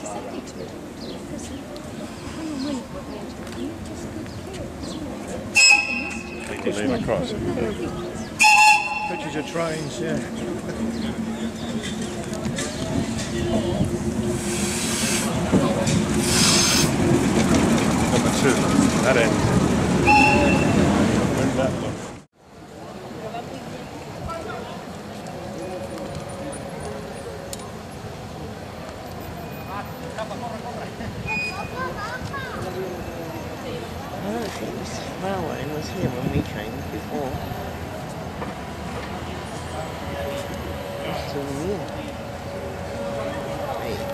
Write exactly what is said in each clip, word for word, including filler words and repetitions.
They lean across. Pictures of trains, yeah. Number two, that end. Where's that look? I don't think this railway was here when we came before. It's still here. Hey.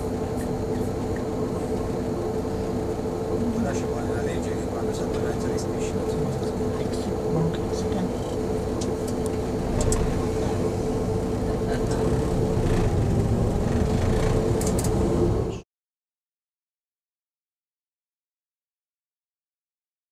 Lascio fare la legge che quando si ha due